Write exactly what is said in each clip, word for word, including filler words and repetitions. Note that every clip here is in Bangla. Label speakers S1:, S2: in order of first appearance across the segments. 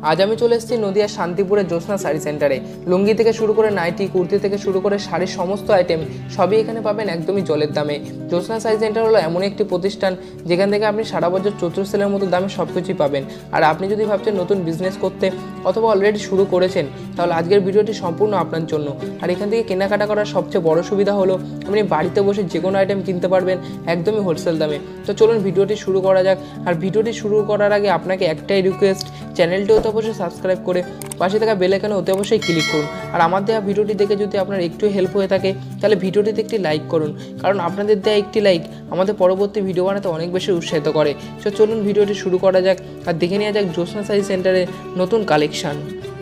S1: আজ আমি চলে এসেছি নদিয়ার শান্তিপুরের জ্যোৎস্না শাড়ি সেন্টারে। লুঙ্গি থেকে শুরু করে নাইটি, কুর্তি থেকে শুরু করে শাড়ির সমস্ত আইটেম সবই এখানে পাবেন একদমই জলের দামে। জ্যোৎস্না শাড়ি সেন্টার হলো এমন একটি প্রতিষ্ঠান যেখান থেকে আপনি সারা বছর চতুর সেলের মতো দামে সব কিছুই পাবেন। আর আপনি যদি ভাবছেন নতুন বিজনেস করতে অথবা অলরেডি শুরু করেছেন, তাহলে আজকের ভিডিওটি সম্পূর্ণ আপনার জন্য। আর এখান থেকে কেনাকাটা করার সবচেয়ে বড় সুবিধা হলো আপনি বাড়িতে বসে যে কোনো আইটেম কিনতে পারবেন একদমই হোলসেল দামে। তো চলুন ভিডিওটি শুরু করা যাক। আর ভিডিওটি শুরু করার আগে আপনাকে একটাই রিকোয়েস্ট, চ্যানেলটিও তো অবশ্যই সাবস্ক্রাইব করে পাশে থাকা বেল আইকনে অতি অবশ্যই ক্লিক করুন। আর আমার দেওয়া ভিডিওটি দেখে যদি আপনার একটু হেল্প হয়ে থাকে তাহলে ভিডিওটিতে একটি লাইক করুন, কারণ আপনাদের দেওয়া একটি লাইক আমাদের পরবর্তী ভিডিও বানাতে অনেক বেশি উৎসাহিত করে। তো চলুন ভিডিওটি শুরু করা যাক আর দেখে নেওয়া যাক জ্যোৎস্না শাড়ি সেন্টারের নতুন কালেকশন।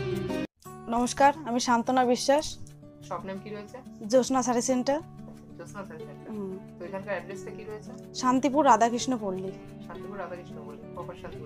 S2: নমস্কার, আমি শান্তনা বিশ্বাস।
S1: শপ নেম কি রয়েছে?
S2: জ্যোৎস্না শাড়ি সেন্টার।
S1: জ্যোৎস্না শাড়ি সেন্টার। তো এখানকার অ্যাড্রেসটা কি রয়েছে?
S2: শান্তিপুর রাধাকৃষ্ণ পল্লী।
S1: শান্তিপুর রাধাকৃষ্ণ পল্লী, প্রপার শান্তিপুর।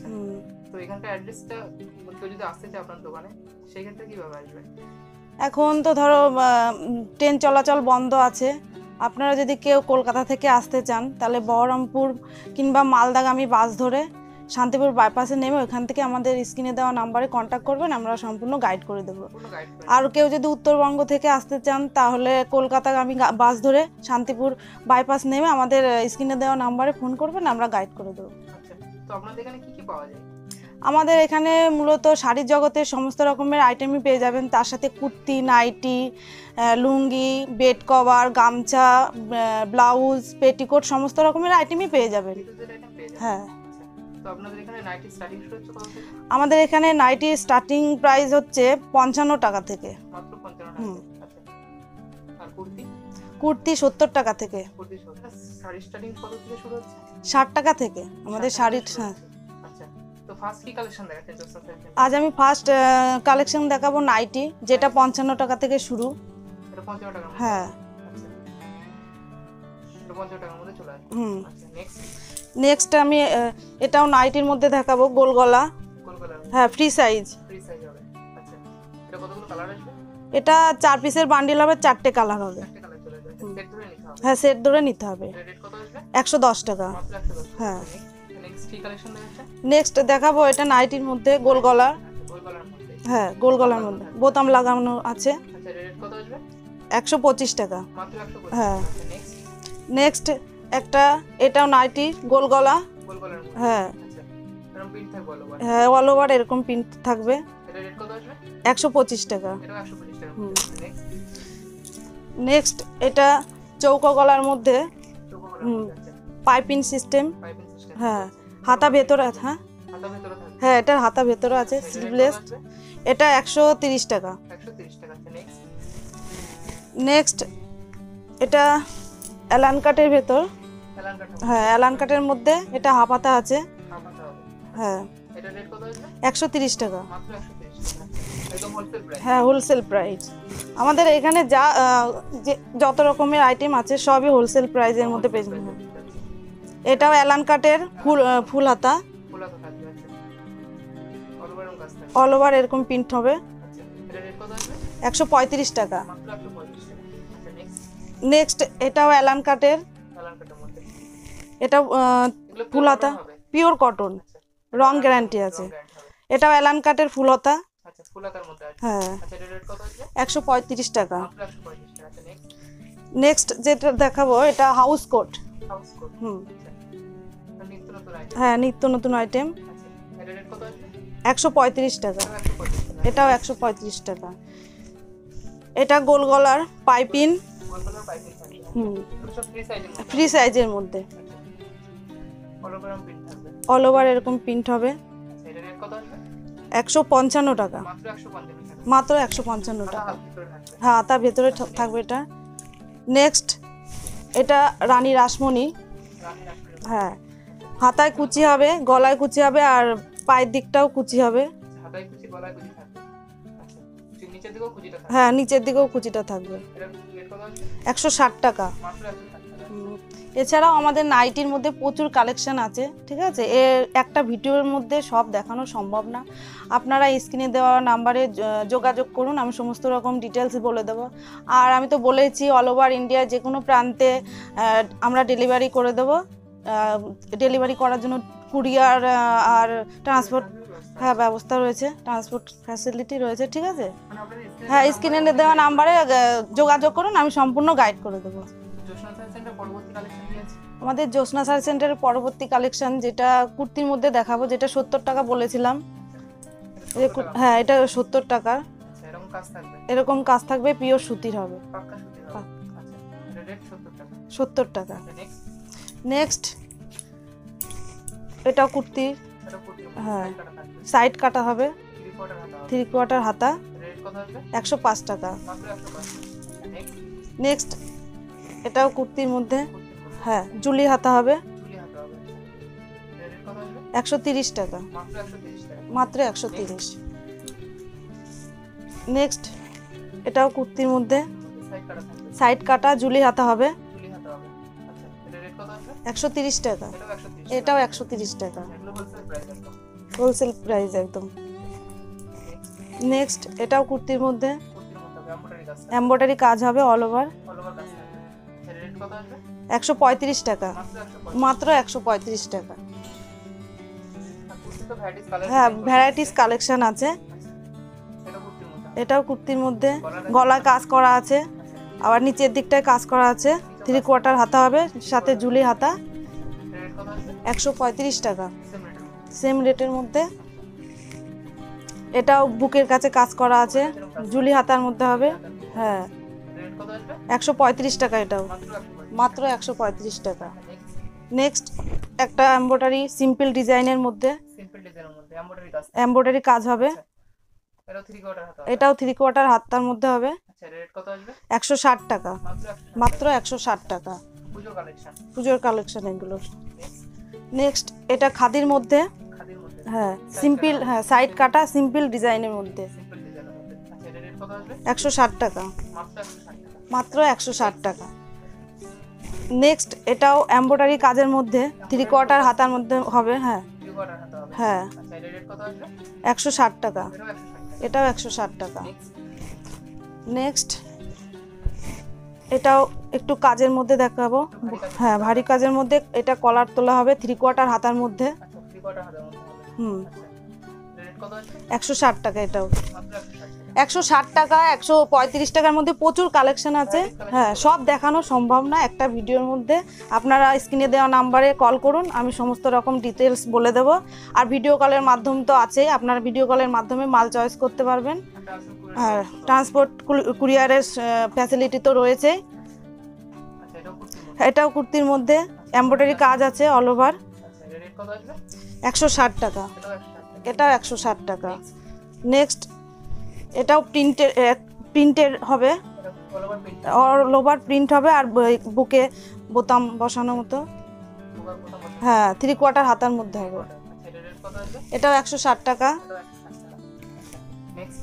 S1: তো এখানকার অ্যাড্রেসটা কেউ যদি আসতে চায় আপনার দোকানে, সেই ক্ষেত্রে কিভাবে আসবে?
S2: এখন তো ধরো ট্রেন চলাচল বন্ধ আছে। আপনারা যদি কেউ কলকাতা থেকে আসতে চান তাহলে বহরমপুর কিংবা মালদাগামী বাস ধরে শান্তিপুর বাইপাসে নেমে ওখান থেকে আমাদের স্ক্রিনে দেওয়া নাম্বারে কন্ট্যাক্ট করবেন, আমরা সম্পূর্ণ গাইড করে দেবো। আর কেউ যদি উত্তরবঙ্গ থেকে আসতে চান তাহলে কলকাতাগামী বাস ধরে শান্তিপুর বাইপাস নেমে আমাদের স্ক্রিনে দেওয়া নাম্বারে ফোন করবেন, আমরা গাইড করে দেবো।
S1: তো আপনাদের এখানে কি কি পাওয়া যায়?
S2: আমাদের এখানে মূলত শাড়ির জগতের সমস্ত রকমের আইটেমই পেয়ে যাবেন। তার সাথে kurti, nightie, lungi, bed cover, গামছা, ব্লাউজ, পেটিকোট সমস্ত রকমের আইটেমই পেয়ে যাবেন। হ্যাঁ।
S1: তো আপনাদের এখানে নাইটি স্টার্টিং শুরু হচ্ছে কত থেকে?
S2: আমাদের এখানে নাইটি স্টার্টিং প্রাইস হচ্ছে পঞ্চান্ন টাকা থেকে।
S1: মাত্র পঞ্চান্ন টাকা। আচ্ছা। আর কুর্তি?
S2: কুর্তি সত্তর টাকা থেকে।
S1: কুর্তি সত্তর। শাড়ি স্টার্টিং কত থেকে শুরু হচ্ছে?
S2: ষাট টাকা থেকে আমাদের শাড়ির। হ্যাঁ।
S1: আচ্ছা। তো ফার্স্ট কি কালেকশন দেখাচ্ছেন জ্যোৎস্না শাড়ি?
S2: আজ আমি ফার্স্ট কালেকশন দেখাবো নাইটি, যেটা পঞ্চান্ন টাকা থেকে শুরু।
S1: এটা পঞ্চান্ন টাকা?
S2: হ্যাঁ।
S1: আচ্ছা। এটা পঞ্চান্ন টাকার মধ্যে চলে আসবে।
S2: হুম।
S1: আচ্ছা, নেক্সট
S2: নেক্সট আমি এটাও নাইটির মধ্যে দেখাবো, গোল গলা।
S1: গোল গলা?
S2: হ্যাঁ, ফ্রি সাইজ।
S1: ফ্রি সাইজ হবে। আচ্ছা। এটা কতগুলো কালার আসবে?
S2: এটা চার পিসের বান্ডিল হবে, চারটে কালার হবে।
S1: চারটে কালার চলে আসবে। সেট ধরে নিতে হবে?
S2: হ্যাঁ, সেট ধরে নিতে হবে।
S1: এর রেট কত আসবে?
S2: একশো দশ টাকা।
S1: মাত্র একশো দশ টাকা।
S2: হ্যাঁ।
S1: নেক্সট কি কালেকশন দেখাচ্ছেন?
S2: নেক্সট দেখাবো এটা নাইটির মধ্যে গোল গলা।
S1: গোল গলার মধ্যে?
S2: হ্যাঁ, গোল গলার মধ্যে বোতাম লাগানো আছে।
S1: আচ্ছা, এর রেট কত আসবে?
S2: একশো পঁচিশ টাকা।
S1: মাত্র একশো পঁচিশ।
S2: হ্যাঁ।
S1: নেক্সট
S2: নেক্সট একটা এটাও নাইটি, গোল গলা।
S1: গোল গলার মধ্যে?
S2: হ্যাঁ।
S1: আচ্ছা, এরকম প্রিন্ট থাকবে অল ওভার?
S2: হ্যাঁ, অল ওভার এরকম প্রিন্ট থাকবে।
S1: এর রেট কত আসবে?
S2: একশো পঁচিশ টাকা।
S1: এটাও একশো পঁচিশ টাকা। নেক্সট
S2: নেক্সট এটা চৌকো গলার মধ্যে
S1: চৌকো গলার মধ্যে? আচ্ছা,
S2: পাইপিং সিস্টেম।
S1: Piping system?
S2: হ্যাঁ, হাতা ভেতরে। হ্যাঁ,
S1: হাতা ভেতরে থাকবে?
S2: হ্যাঁ, এটা হাতা ভেতরে আছে, স্লিভলেস। এটা একশো তিরিশ টাকা।
S1: একশো তিরিশ টাকা। নেক্সট
S2: নেক্সট এটা অ্যালান কাটের ভেতর।
S1: অ্যালান কাট?
S2: হ্যাঁ, অ্যালান কাটের মধ্যে এটা হাফ হাতা আছে।
S1: হাফ হাতা হবে?
S2: হ্যাঁ।
S1: এটা রেট কত আসবে?
S2: একশো তিরিশ টাকা।
S1: মাত্র একশো তিরিশ টাকা। একদম হোলসেল প্রাইস?
S2: হ্যাঁ, হোলসেল প্রাইস। আমাদের এখানে যা যে যত রকমের আইটেম আছে সবই হোলসেল প্রাইসের মধ্যে পেয়ে যাবেন। এটাও অ্যালান কাটের ফুল ফুল হাতা।
S1: ফুল হাতা থাকবে? আচ্ছা, অল ওভার এরকম কাজ থাকবে?
S2: অল ওভার এরকম প্রিন্ট হবে।
S1: আচ্ছা, এটা রেট কত আসবে?
S2: একশো পঁয়ত্রিশ টাকা।
S1: মাত্র একশো পঁয়ত্রিশ টাকা। আচ্ছা, নেক্সট
S2: নেক্সট এটাও অ্যালান কাটের।
S1: অ্যালান কাটের মধ্যে?
S2: এটা ফুল হাতা, পিওর কটন, রং গ্যারান্টি আছে। এটাও অ্যালান কাটের ফুল হাতা।
S1: আচ্ছা, ফুল হাতার মধ্যে আছে?
S2: হ্যাঁ।
S1: আচ্ছা, এর রেট কত আসবে?
S2: একশো পঁয়ত্রিশ টাকা।
S1: মাত্র একশো পঁয়ত্রিশ টাকা। আচ্ছা, নেক্সট
S2: নেক্সট যেটা দেখাবো এটা হাউস কোট।
S1: House coat?
S2: হুম।
S1: আচ্ছা, নিত্য নতুন আইটেম?
S2: হ্যাঁ, নিত্য নতুন আইটেম।
S1: আচ্ছা, এর রেট কত আসবে?
S2: একশো পঁয়ত্রিশ টাকা।
S1: একশো পঁয়ত্রিশ টাকা।
S2: এটাও একশো পঁয়ত্রিশ টাকা। এটা গোল গলার পাইপিং।
S1: গোল গলার পাইপিং থাকবে?
S2: হুম।
S1: এটা সব ফ্রি সাইজের মধ্যে?
S2: ফ্রি সাইজের মধ্যে।
S1: অল ওভার এরকম প্রিন্ট থাকবে?
S2: অল ওভার এরকম প্রিন্ট হবে।
S1: আচ্ছা, এর রেট কত আসবে?
S2: একশো পঞ্চান্ন টাকা।
S1: মাত্র একশো পঞ্চান্ন টাকা।
S2: মাত্র একশো পঞ্চান্ন টাকা।
S1: হাত ভিতরে থাকবে?
S2: হ্যাঁ, তার ভেতরে থাকবে এটা। নেক্সট এটা রানী রাসমণি।
S1: রানী রাসমণি?
S2: হ্যাঁ, হাতায় কুচি হবে, গলায় কুচি হবে, আর পায়ের দিকটাও কুচি হবে।
S1: হাতায় কুচি, গলায় কুচি থাকবে? আচ্ছা, নিচের দিকেও কুচিটা থাকবে?
S2: হ্যাঁ, নিচের দিকেও কুচিটা থাকবে।
S1: এর রেট কত আসবে?
S2: একশো ষাট টাকা।
S1: মাত্র একশো ষাট টাকা।
S2: এছাড়াও আমাদের নাইটির মধ্যে প্রচুর কালেকশন আছে, ঠিক আছে। এর একটা ভিডিওর মধ্যে সব দেখানো সম্ভব না। আপনারা স্ক্রিনে দেওয়া নাম্বারে যোগাযোগ করুন, আমি সমস্ত রকম ডিটেলস বলে দেবো। আর আমি তো বলেছি অল ওভার ইন্ডিয়ার যে কোনো প্রান্তে আমরা ডেলিভারি করে দেবো। ডেলিভারি করার জন্য কুরিয়ার আর ট্রান্সপোর্ট হ্যাঁ ব্যবস্থা রয়েছে, ট্রান্সপোর্ট ফ্যাসিলিটি রয়েছে, ঠিক আছে।
S1: মানে আপনাদের স্ক্রিনে
S2: হ্যাঁ স্ক্রিনে দেওয়া নাম্বারে যোগাযোগ করুন, আমি সম্পূর্ণ গাইড করে দেবো।
S1: জোসনা শাড়ি সেন্টার পরবর্তী কালেকশন কি আছে?
S2: আমাদের জ্যোৎস্না শাড়ি সেন্টারের পরবর্তী কালেকশন যেটা কুর্তির মধ্যে দেখাবো, যেটা সত্তর টাকা বলেছিলাম। এই কু- হ্যাঁ এটা সত্তর টাকা,
S1: আচ্ছা এরকম কাজ থাকবে,
S2: এরকম কাজ থাকবে, পিওর সুতির হবে,
S1: পাক্কা সুতির হবে। আচ্ছা এটা রেট সত্তর টাকা।
S2: সত্তর টাকা।
S1: নেক্সট
S2: নেক্সট এটাও কুর্তি,
S1: এটা কুর্তি
S2: হ্যাঁ
S1: কাটা থাকবে,
S2: সাইড কাটা হবে,
S1: থ্রি কোয়ার্টার হাতা হবে।
S2: থ্রি কোয়ার্টার হাতা,
S1: রেট কত আসবে?
S2: একশো পাঁচ টাকা।
S1: মাত্র একশো পাঁচ। নেক্সট
S2: নেক্সট এটাও কুর্তির মধ্যে,
S1: কুর্তির মধ্যে
S2: হ্যাঁ জুলি হাতা হবে,
S1: চুলি হাতা হবে। রেট কত আসবে?
S2: একশো তিরিশ টাকা,
S1: মাত্র একশো তিরিশ টাকা।
S2: মাত্র একশো তিরিশ। নেক্সট এটাও কুর্তির মধ্যে,
S1: সাইড কাটা থাকবে,
S2: সাইড কাটা জুলি হাতা হবে,
S1: চুলি হাতা হবে। আচ্ছা এটা রেট কত আসবে?
S2: একশো তিরিশ টাকা,
S1: এটাও একশো তিরিশ।
S2: এটাও একশো তিরিশ টাকা,
S1: এগুলো হোলসেল প্রাইস একদম।
S2: হোলসেল প্রাইস একদম। নেক্সট এটাও কুর্তির মধ্যে,
S1: কুর্তির মধ্যে হবে এমব্রয়ডারি কাজ,
S2: এমব্রয়ডারি কাজ হবে অল ওভার,
S1: অল ওভার কাজ থাকবে। আচ্ছা রেট কত আসবে?
S2: একশো পঁয়ত্রিশ টাকা,
S1: মাত্র একশো পঁচিশ।
S2: মাত্র একশো পঁয়ত্রিশ টাকা।
S1: আর কুর্তি তো ভ্যারাইটিস কালার,
S2: হ্যাঁ ভ্যারাইটিস কালেকশন আছে।
S1: এটা কুর্তির মধ্যে,
S2: এটাও কুর্তির মধ্যে গলায় কাজ করা আছে, আবার নিচের দিকটায় কাজ করা আছে, থ্রি কোয়ার্টার হাতা হবে, সাথে জুলি হাতা,
S1: রেট কত আসবে?
S2: একশো পঁয়ত্রিশ টাকা,
S1: সেম রেট।
S2: সেম রেটের মধ্যে। এটাও বুকের কাছে কাজ করা আছে, জুলি হাতার মধ্যে হবে, হ্যাঁ
S1: রেট কত আসবে?
S2: একশো পঁয়ত্রিশ টাকা, এটাও
S1: মাত্র একশো পঁচিশ।
S2: মাত্র একশো পঁয়ত্রিশ টাকা।
S1: নেক্সট
S2: নেক্সট একটা এমব্রয়ডারি সিম্পল ডিজাইনের মধ্যে
S1: সিম্পল ডিজাইনের মধ্যে এমব্রয়ডারি কাজ,
S2: এমব্রয়ডারি কাজ হবে,
S1: এটা থ্রি কোয়ার্টার হাতা হবে।
S2: এটাও থ্রি কোয়ার্টার হাতার মধ্যে হবে,
S1: আচ্ছা রেট কত আসবে?
S2: একশো ষাট টাকা,
S1: মাত্র একশো।
S2: মাত্র একশো ষাট টাকা।
S1: পুজো কালেকশন।
S2: পুজোর কালেকশন এগুলো।
S1: নেক্সট
S2: নেক্সট এটা খাদির মধ্যে,
S1: খাদির মধ্যে
S2: হ্যাঁ সিম্পল, হ্যাঁ সাইড কাটা সিম্পল ডিজাইনের মধ্যে,
S1: সিম্পল ডিজাইনের মধ্যে। আচ্ছা এটা রেট কত আসবে?
S2: একশো ষাট টাকা,
S1: মাত্র একশো ষাট টাকা।
S2: মাত্র একশো ষাট টাকা। নেক্সট এটাও এমব্রয়ডারি কাজের মধ্যে, থ্রি কোয়ার্টার হাতার মধ্যে হবে, হ্যাঁ
S1: থ্রি কোয়ার্টার হাতা হবে।
S2: হ্যাঁ
S1: আচ্ছা এটা রেট কত আসবে?
S2: একশো ষাট টাকা,
S1: এটাও একশো ষাট টাকা।
S2: এটাও একশো ষাট টাকা।
S1: নেক্সট
S2: নেক্সট এটাও একটু কাজের মধ্যে দেখাবো, হ্যাঁ ভারী কাজের মধ্যে, এটা কলার তোলা হবে, থ্রি কোয়ার্টার হাতার মধ্যে,
S1: আচ্ছা থ্রি কোয়ার্টার হাতার মধ্যে হবে।
S2: হুম
S1: আচ্ছা রেট কত আসবে?
S2: একশো ষাট টাকা, এটাও
S1: মাত্র একশো ষাট টাকা।
S2: একশো ষাট টাকা, একশো পঁয়ত্রিশ টাকার মধ্যে প্রচুর কালেকশন আছে। হ্যাঁ সব দেখানো সম্ভব না একটা ভিডিওর মধ্যে, আপনারা স্ক্রিনে দেওয়া নাম্বারে কল করুন, আমি সমস্ত রকম ডিটেলস বলে দেবো। আর ভিডিও কলের মাধ্যম তো আছেই, আপনারা ভিডিও কলের মাধ্যমে মাল চয়েস করতে পারবেন। হ্যাঁ ট্রান্সপোর্ট কুরিয়ারের ফ্যাসিলিটি তো রয়েছে।
S1: আচ্ছা এটাও কুর্তির মধ্যে,
S2: এটাও কুর্তির মধ্যে এমব্রয়ডারি কাজ আছে অল ওভার,
S1: আচ্ছা রেট কত আসবে?
S2: একশো ষাট টাকা,
S1: এটাও একশো ষাট টাকা।
S2: এটাও একশো ষাট টাকা। নেক্সট এটাও প্রিন্টের, প্রিন্টের হবে,
S1: এটা all over print,
S2: all over print হবে, আর বুকে বোতাম বসানো মতো,
S1: ওভার বোতাম বসানো।
S2: হ্যাঁ থ্রি কোয়ার্টার হাতার মধ্যে হবে,
S1: আচ্ছা এটা রেট কত আসবে?
S2: এটাও একশো ষাট টাকা।
S1: এটাও একশো ষাট টাকা। নেক্সট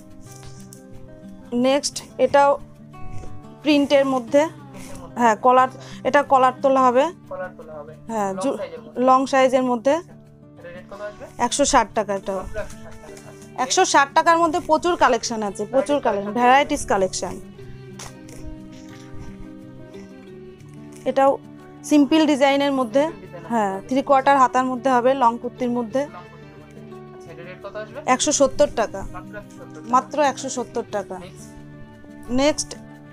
S2: নেক্সট এটাও প্রিন্টের মধ্যে,
S1: প্রিন্টের মধ্যে
S2: হ্যাঁ কলার, এটা কলার তোলা হবে,
S1: কলার তোলা হবে,
S2: হ্যাঁ
S1: লং সাইজের মধ্যে।
S2: লং সাইজের মধ্যে,
S1: এটা রেট কত আসবে?
S2: একশো ষাট টাকা, এটাও
S1: মাত্র একশো ষাট টাকা।
S2: একশো ষাট টাকার মধ্যে প্রচুর কালেকশন আছে, প্রচুর কালেকশন, ভ্যারাইটিস কালেকশন। এটাও সিম্পল ডিজাইনের মধ্যে, হ্যাঁ থ্রি কোয়ার্টার হাতার মধ্যে হবে, লং কুর্তির মধ্যে,
S1: লং কুর্তির মধ্যে। আচ্ছা এটা রেট কত আসবে?
S2: একশো সত্তর টাকা,
S1: মাত্র একশো সত্তর টাকা।
S2: মাত্র একশো সত্তর টাকা।
S1: নেক্সট
S2: নেক্সট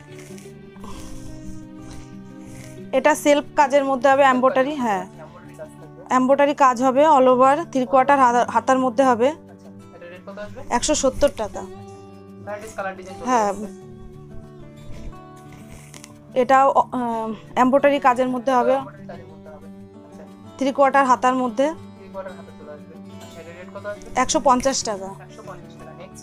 S2: এটা সেলফ কাজের মধ্যে হবে, এমব্রয়ডারি, হ্যাঁ
S1: এমব্রয়ডারি কাজ থাকবে।
S2: এমব্রয়ডারি কাজ হবে অল ওভার, থ্রি কোয়ার্টার হাতার মধ্যে হবে,
S1: আচ্ছা এটা রেট কত আসবে?
S2: একশো সত্তর টাকা।
S1: ভ্যারাইটিস কালার ডিজাইন চলে
S2: হ্যাঁ
S1: আসছে।
S2: এটাও এমব্রয়ডারি কাজের মধ্যে হবে,
S1: এমব্রয়ডারি কাজের মধ্যে হবে। আচ্ছা
S2: থ্রি কোয়ার্টার হাতার মধ্যে,
S1: থ্রি কোয়ার্টার হাতে চলে আসবে। আচ্ছা এটা রেট কত আসবে?
S2: একশো পঞ্চাশ টাকা।
S1: একশো পঞ্চাশ টাকা। নেক্সট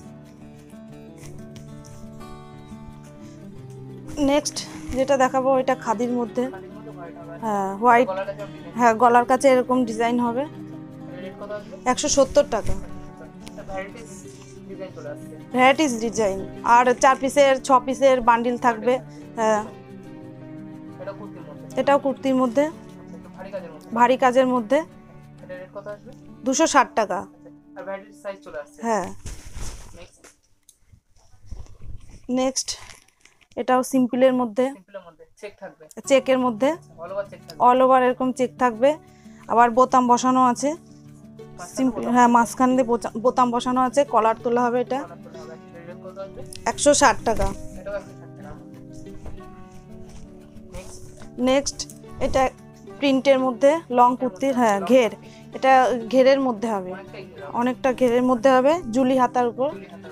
S2: নেক্সট যেটা দেখাবো এটা খাদির মধ্যে,
S1: কাজের মধ্যে হোয়াইট হবে।
S2: হ্যাঁ হোয়াইট,
S1: গলাটা সব ডিজাইন।
S2: হ্যাঁ গলার কাছে এরকম ডিজাইন হবে,
S1: এটা রেট কত আসবে?
S2: একশো সত্তর টাকা।
S1: এটা ভ্যারাইটিস ডিজাইন চলে আসছে।
S2: ভ্যারাইটিস ডিজাইন, আর চার পিসের ছ পিসের বান্ডিল থাকবে, হ্যাঁ
S1: এটা কুর্তির মধ্যে,
S2: এটাও কুর্তির মধ্যে,
S1: একটু ভারী কাজের মধ্যে।
S2: ভারী কাজের মধ্যে,
S1: এটা রেট কত আসবে?
S2: দুশো ষাট টাকা।
S1: আর ভ্যারাইটিস সাইজ চলে আসছে।
S2: হ্যাঁ
S1: নেক্সট
S2: নেক্সট এটাও সিম্পলের মধ্যে,
S1: সিম্পলের মধ্যে চেক থাকবে,
S2: চেকের মধ্যে,
S1: অল ওভার চেক থাকবে।
S2: অল ওভার এরকম চেক থাকবে, আবার বোতাম বসানো আছে, সিম্পল, হ্যাঁ মাঝখান দিয়ে বোচা- বোতাম বসানো আছে, কলার তোলা হবে এটা একশো ষাট টাকা। নেক্সট এটা প্রিন্টের মধ্যে লং কুর্তির, হ্যাঁ ঘের, এটা ঘেরের মধ্যে হবে, অনেকটা ঘেরের মধ্যে হবে, জুলি হাতার উপর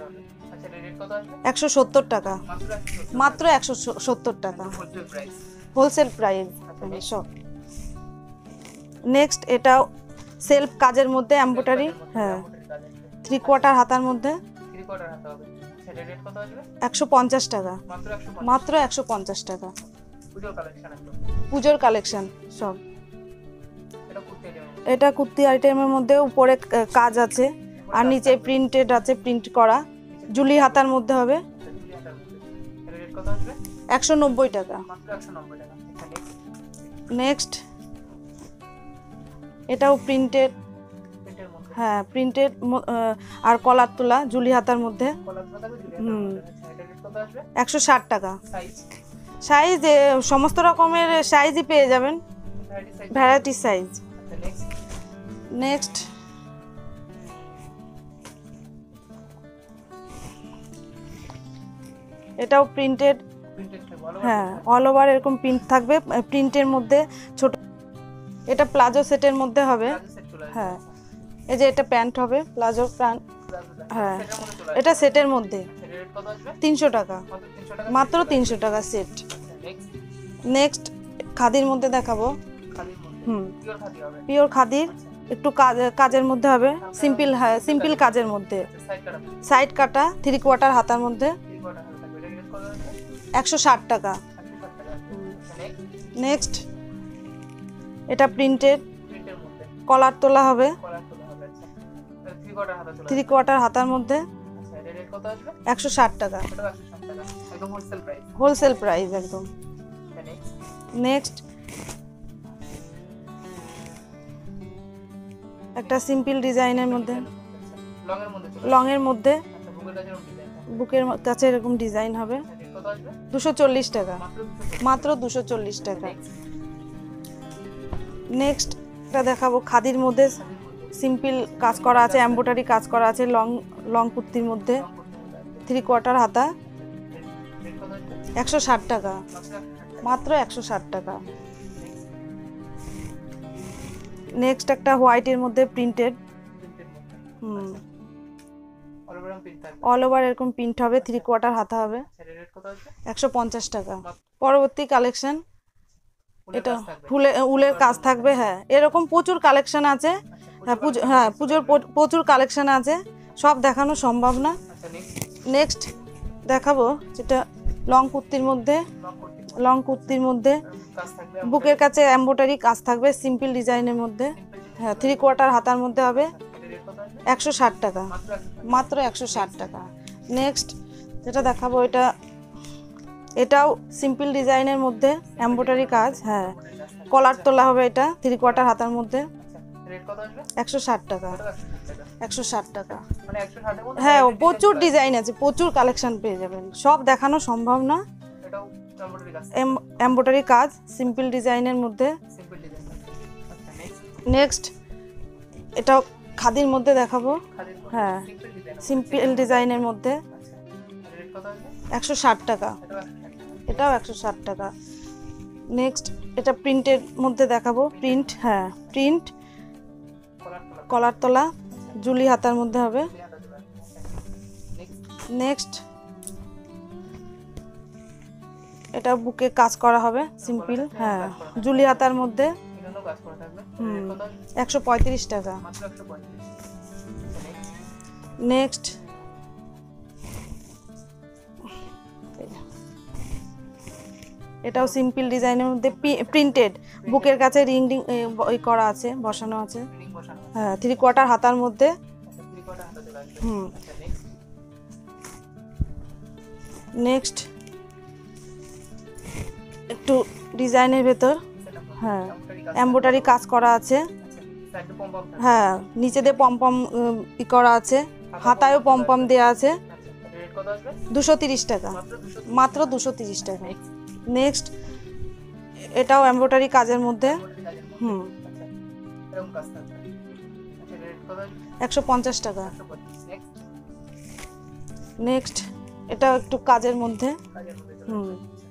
S2: একশো সত্তর টাকা, মাত্র একশো সত্তর টাকা, হোলসেল প্রাইস সব। নেক্সট এটাও সেলফ কাজের মধ্যে এমব্রয়ডারি, হ্যাঁ থ্রি কোয়ার্টার হাতার মধ্যে একশো পঞ্চাশ টাকা, মাত্র একশো পঞ্চাশ টাকা, পুজোর কালেকশন সব। এটা কুর্তি আইটেমের মধ্যে উপরে কাজ আছে আর নিচে প্রিন্টেড আছে, প্রিন্ট করা, জুলি হাতার মধ্যে হবে একশো নব্বই টাকা। নেক্সট এটাও প্রিন্টেড, হ্যাঁ প্রিন্টেড আর কলার তোলা, জুলি হাতার মধ্যে হুম একশো ষাট টাকা। সাইজ সমস্ত রকমের সাইজই পেয়ে যাবেন, ভ্যারাইটি সাইজ। নেক্সট এটাও প্রিন্টেড, হ্যাঁ অল ওভার এরকম প্রিন্ট থাকবে, প্রিন্টের মধ্যে ছোট, এটা প্লাজো সেটের মধ্যে হবে, হ্যাঁ এই যে এটা প্যান্ট হবে, প্লাজো প্যান্ট, হ্যাঁ এটা সেটের মধ্যে তিনশো টাকা, মাত্র তিনশো টাকা সেট। নেক্সট খাদির মধ্যে দেখাবো, হুম পিওর খাদির, একটু কাজ কাজের মধ্যে হবে, সিম্পল, হ্যাঁ সিম্পল কাজের মধ্যে, সাইড কাটা, থ্রি কোয়ার্টার হাতার মধ্যে একশো ষাট টাকা। নেক্সট এটা প্রিন্টেড, কলার তোলা হবে, থ্রি কোয়ার্টার হাতার মধ্যে একশো ষাট টাকা, হোলসেল প্রাইস একদম। নেক্সট একটা সিম্পল ডিজাইনের মধ্যে, লং এর মধ্যে বুকের কাছে এরকম ডিজাইন হবে, দুশো চল্লিশ টাকা, মাত্র দুশো চল্লিশ টাকা। নেক্সট এটা দেখাবো খাদির মধ্যে, সিম্পল কাজ করা আছে, এমব্রয়ডারি কাজ করা আছে, লং লং কুর্তির মধ্যে, থ্রি কোয়ার্টার হাতা একশো ষাট টাকা, মাত্র একশো ষাট টাকা। নেক্সট একটা হোয়াইটের মধ্যে প্রিন্টেড, হুম অল ওভার এরকম প্রিন্ট হবে, থ্রি কোয়ার্টার হাতা হবে একশো পঞ্চাশ টাকা। পরবর্তী কালেকশন এটা ফুলে উলের কাজ থাকবে, হ্যাঁ এরকম প্রচুর কালেকশন আছে, হ্যাঁ পুজো, হ্যাঁ পুজোর প্রচুর কালেকশন আছে, সব দেখানো সম্ভব না। নেক্সট দেখাবো যেটা লং কুর্তির মধ্যে, লং কুর্তির মধ্যে বুকের কাছে এমব্রয়ডারি কাজ থাকবে, সিম্পল ডিজাইনের মধ্যে, হ্যাঁ থ্রি কোয়ার্টার হাতার মধ্যে হবে একশো ষাট টাকা, মাত্র একশো ষাট টাকা। নেক্সট যেটা দেখাবো এটা, এটাও সিম্পল ডিজাইনের মধ্যে এমব্রয়ডারি কাজ, হ্যাঁ কলার তোলা হবে, এটা থ্রি কোয়ার্টার হাতার মধ্যে একশো ষাট টাকা, একশো ষাট টাকা, হ্যাঁ প্রচুর ডিজাইন আছে, প্রচুর কালেকশন পেয়ে যাবেন, সব দেখানো সম্ভব না। এমব্রয়ডারি কাজ সিম্পল ডিজাইনের মধ্যে। নেক্সট এটাও খাদির মধ্যে দেখাবো, হ্যাঁ সিম্পল ডিজাইনের মধ্যে একশো ষাট টাকা, এটাও একশো ষাট টাকা। নেক্সট এটা প্রিন্টের মধ্যে দেখাবো, প্রিন্ট, হ্যাঁ প্রিন্ট কলার তোলা, জুলি হাতার মধ্যে হবে। নেক্সট এটা বুকে কাজ করা হবে, সিম্পল, হ্যাঁ জুলি হাতার মধ্যে, হুম একশো পঁয়ত্রিশ টাকা। নেক্সট এটাও সিম্পল ডিজাইনের মধ্যে প্রিন্টেড, বুকের কাছে রিং রিং করা আছে, বসানো আছে, হ্যাঁ থ্রি কোয়ার্টার হাতার মধ্যে, হুম নেক্সট একটু ডিজাইনের ভেতর, হ্যাঁ এমব্রয়ডারি কাজ করা আছে, হ্যাঁ নিচে দিয়ে পমপম ই করা আছে, হাতায়ও পমপম দেওয়া আছে, দুশো তিরিশ টাকা, মাত্র দুশো তিরিশ টাকা। নেক্সট এটাও এমব্রয়ডারি কাজের মধ্যে, হুম একশো পঞ্চাশ টাকা। নেক্সট এটা একটু কাজের মধ্যে, হুম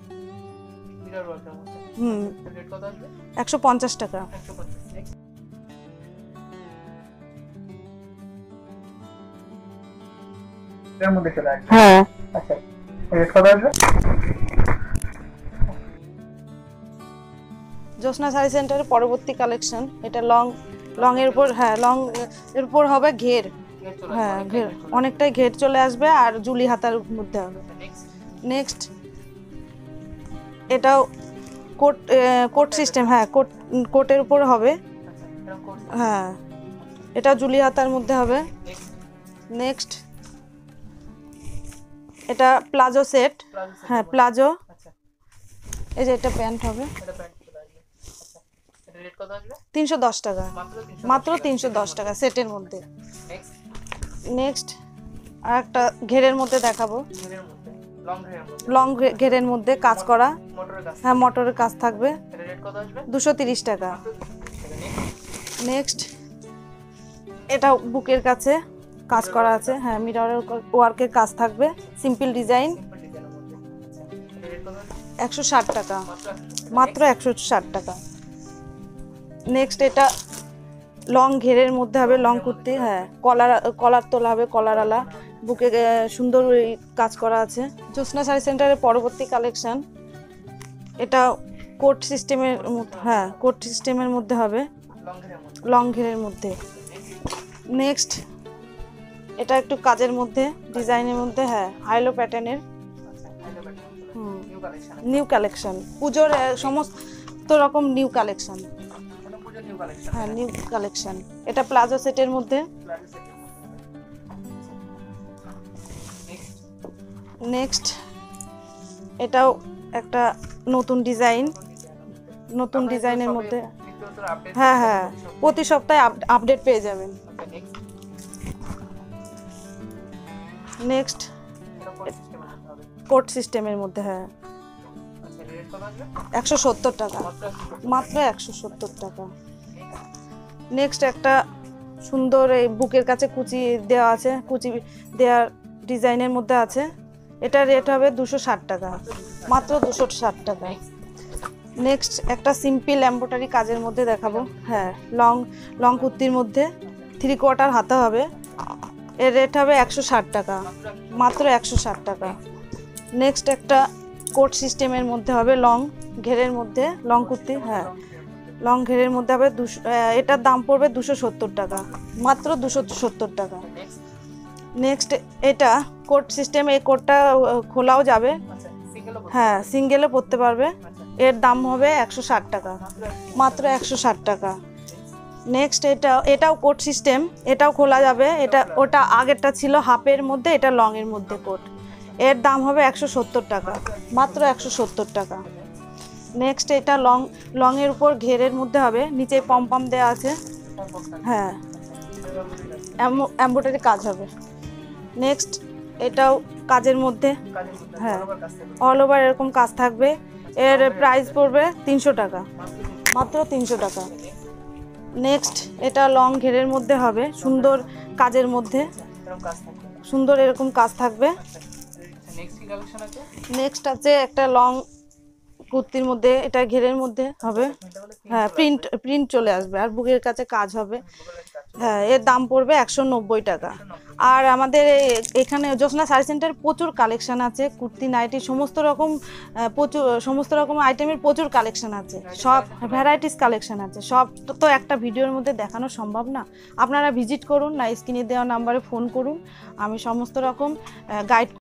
S2: হুম একশো পঞ্চাশ টাকা। হ্যাঁ
S1: আচ্ছা রেট কত আসবে?
S2: জ্যোৎস্না শাড়ি সেন্টারের পরবর্তী কালেকশন, এটা লং লং এর উপর, হ্যাঁ লং এর উপর হবে ঘের, হ্যাঁ ঘের অনেকটাই ঘের চলে আসবে আর জুলি হাতার মধ্যে হবে। নেক্সট এটাও কোট কোট সিস্টেম, হ্যাঁ কোট কোটের উপর হবে, হ্যাঁ এটা জুলি হাতার মধ্যে হবে। নেক্সট এটা প্লাজো সেট, হ্যাঁ প্লাজো, এই যে এটা প্যান্ট হবে, তিনশো দশ টাকা, মাত্র তিনশো দশ টাকা সেটের মধ্যে। নেক্সট আর একটা ঘেরের মধ্যে দেখাবো, লং ঘেরের মধ্যে কাজ করা, হ্যাঁ মোটরের কাজ থাকবে, দুশো তিরিশ টাকা। নেক্সট এটা বুকের কাছে কাজ করা আছে, হ্যাঁ মিররের ওয়ার্কের কাজ থাকবে, সিম্পল ডিজাইন, একশো ষাট টাকা, মাত্র একশো ষাট টাকা। নেক্সট এটা লং ঘেরের মধ্যে হবে, লং কুর্তি, হ্যাঁ কলার কলার তোলা হবে, কলারওয়ালা, বুকে সুন্দর কাজ করা আছে। জ্যোৎস্না শাড়ি সেন্টারের পরবর্তী কালেকশন, এটা কোট সিস্টেমের, হ্যাঁ কোট সিস্টেমের মধ্যে হবে, লং ঘেরের মধ্যে। নেক্সট এটা একটু কাজের মধ্যে, ডিজাইনের মধ্যে, হ্যাঁ হাইলো প্যাটার্নের, হুম নিউ কালেকশন, পুজোর সমস্ত রকম নিউ কালেকশন, হ্যাঁ নিউ কালেকশন। এটা প্লাজো সেটের মধ্যে। নেক্সট এটাও একটা নতুন ডিজাইন, নতুন ডিজাইনের মধ্যে, হ্যাঁ হ্যাঁ প্রতি সপ্তাহে আপডেট পেয়ে যাবেন। নেক্সট কোট সিস্টেমের মধ্যে, হ্যাঁ একশো সত্তর টাকা, মাত্র একশো সত্তর টাকা। নেক্সট একটা সুন্দর এই বুকের কাছে কুচি দেওয়া আছে, কুচি দেওয়ার ডিজাইনের মধ্যে আছে, এটা রেট হবে দুশো ষাট টাকা, মাত্র দুশো ষাট টাকা। নেক্সট একটা সিম্পল এমব্রয়ডারি কাজের মধ্যে দেখাবো, হ্যাঁ লং লং কুর্তির মধ্যে থ্রি কোয়ার্টার হাতা হবে, এর রেট হবে একশো ষাট টাকা, মাত্র একশো ষাট টাকা। নেক্সট একটা কোট সিস্টেমের মধ্যে হবে, লং ঘেরের মধ্যে লং কুর্তি, হ্যাঁ লং ঘেরের মধ্যে হবে, দুশো, এটার দাম পড়বে দুশো সত্তর টাকা, মাত্র দুশো সত্তর টাকা। নেক্সট এটা কোট সিস্টেম, এই কোটটা খোলাও যাবে, হ্যাঁ সিঙ্গেলও পরতে পারবে, এর দাম হবে একশো ষাট টাকা, মাত্র একশো ষাট টাকা। নেক্সট এটা এটাও কোট সিস্টেম, এটাও খোলা যাবে, এটা ওটা আগেরটা ছিল হাফের মধ্যে, এটা লং এর মধ্যে কোট, এর দাম হবে একশো সত্তর টাকা, মাত্র একশো সত্তর টাকা। নেক্সট এটা লং লং এর উপর ঘেরের মধ্যে হবে, নিচে পম পম দেওয়া আছে, হ্যাঁ এমব্রয়ডারি কাজ হবে। নেক্সট এটাও কাজের মধ্যে, হ্যাঁ অল ওভার এরকম কাজ থাকবে, এর প্রাইস পড়বে তিনশো টাকা, মাত্র তিনশো টাকা। নেক্সট এটা লং ঘেরের মধ্যে হবে, সুন্দর কাজের মধ্যে, সুন্দর এরকম কাজ থাকবে। নেক্সট আছে একটা লং কুর্তির মধ্যে, এটা ঘেরের মধ্যে হবে, হ্যাঁ প্রিন্ট প্রিন্ট চলে আসবে আর বুকের কাছে কাজ হবে, হ্যাঁ এর দাম পড়বে একশো নব্বই টাকা। আর আমাদের এখানে জ্যোৎস্না শাড়ি সেন্টারে প্রচুর কালেকশন আছে, কুর্তি নাইটি সমস্ত রকম প্রচুর সমস্ত রকম আইটেমের প্রচুর কালেকশন আছে, সব ভ্যারাইটিস কালেকশন আছে, সব তো একটা ভিডিওর মধ্যে দেখানো সম্ভব না। আপনারা ভিজিট করুন, না স্ক্রিনে দেওয়া নাম্বারে ফোন করুন, আমি সমস্ত রকম গাইড